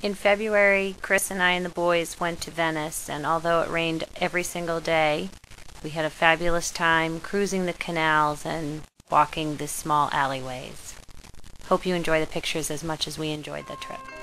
In February, Chris and I and the boys went to Venice, and although it rained every single day, we had a fabulous time cruising the canals and walking the small alleyways. Hope you enjoy the pictures as much as we enjoyed the trip.